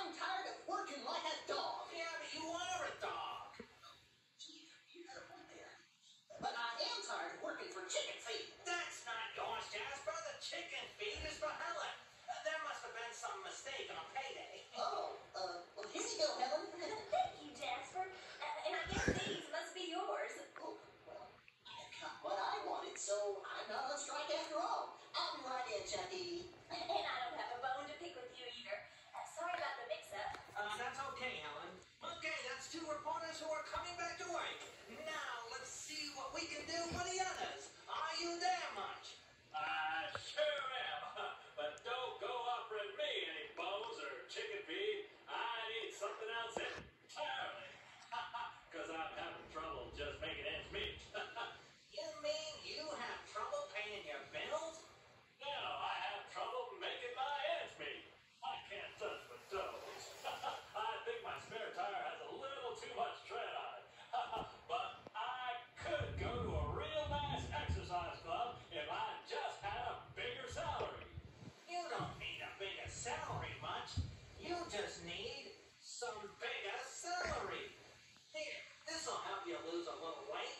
I'm tired of working like a dog. Yeah, but you are a dog. Gee, you got a point there. But I am tired of working for chicken feed. That's not yours, Jasper. The chicken feed is for Helen. There must have been some mistake on payday. Oh, well, here you go, Helen. Thank you, Jasper. And I guess these must be yours. Oh, well, I got what I wanted, so I'm not on strike after all. I'll be right in, Chucky. And I don't have a bone to pick with you either. Sorry about the mix-up. That's okay, Helen. Okay, that's two reporters who are coming back to work. Now, let's see what we can do for the others. Are you there much? I sure am. But don't go offering me any bones or chicken feed. I need something else entirely. Because I'm having trouble just making ends meet. You mean you have trouble paying your bills? No, I have trouble making my ends meet. I can't touch my toes. I think my spare tire has a little too much tread on it. But I could go to a real nice exercise club if I just had a bigger salary. You don't need a bigger salary much. You just need some bigger celery. Here, this'll help you lose a little weight.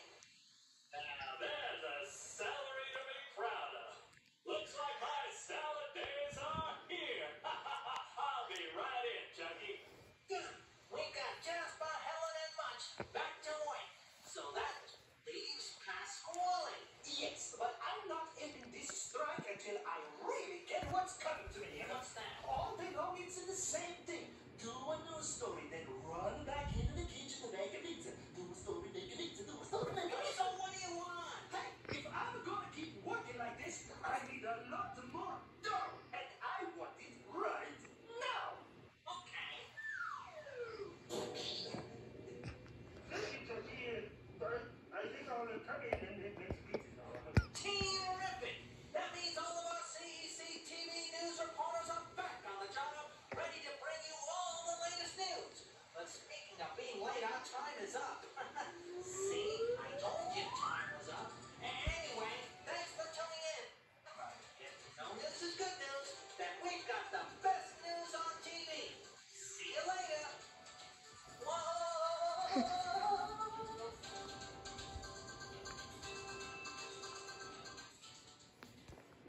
Now there's a salary to be proud of. Looks like my salad days are here. I'll be right in, Chucky. Good. We got Jasper, Helen, and Much back to work. So that leaves Pasquale. Yes, but I'm not ending this strike until I really get what's coming to me. What's that? All day long, it's the same thing. Do a news story, then run back into the kitchen to make a pizza. Do a story, make a pizza. Do a story, make a pizza. So what do you want? Hey, if I'm gonna keep working like this, I need a lot more dough, and I want it right now. Okay. Listen to me, Bert. I think I'll come in and